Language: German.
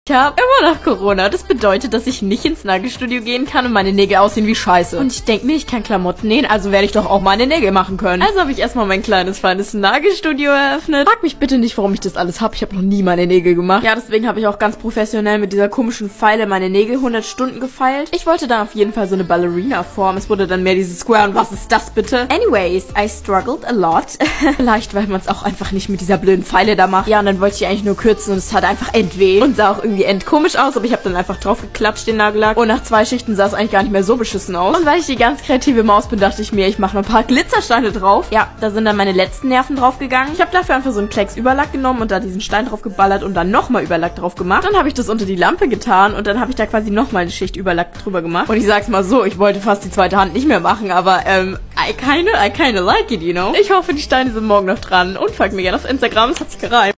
Ich habe immer noch Corona. Das bedeutet, dass ich nicht ins Nagelstudio gehen kann und meine Nägel aussehen wie Scheiße. Und ich denke mir, ich kann Klamotten nähen, also werde ich doch auch meine Nägel machen können. Also habe ich erstmal mein kleines, feines Nagelstudio eröffnet. Frag mich bitte nicht, warum ich das alles habe. Ich habe noch nie meine Nägel gemacht. Ja, deswegen habe ich auch ganz professionell mit dieser komischen Feile meine Nägel 100 Stunden gefeilt. Ich wollte da auf jeden Fall so eine Ballerina-Form. Es wurde dann mehr dieses Square. Und was ist das bitte? Anyways, I struggled a lot. Vielleicht, weil man es auch einfach nicht mit dieser blöden Feile da macht. Ja, und dann wollte ich eigentlich nur kürzen und es hat einfach endweh. Und sah auch irgendwie endkomisch aus, aber ich habe dann einfach drauf geklatscht, den Nagellack. Und nach 2 Schichten sah es eigentlich gar nicht mehr so beschissen aus. Und weil ich die ganz kreative Maus bin, dachte ich mir, ich mache noch ein paar Glitzersteine drauf. Ja, da sind dann meine letzten Nerven drauf gegangen. Ich habe dafür einfach so einen Klecks Überlack genommen und da diesen Stein drauf geballert und dann nochmal Überlack drauf gemacht. Dann habe ich das unter die Lampe getan und dann habe ich da quasi nochmal eine Schicht Überlack drüber gemacht. Und ich sag's mal so, ich wollte fast die zweite Hand nicht mehr machen, aber I kinda like it, you know. Ich hoffe, die Steine sind morgen noch dran und folgt mir gerne auf Instagram, es hat sich gereimt.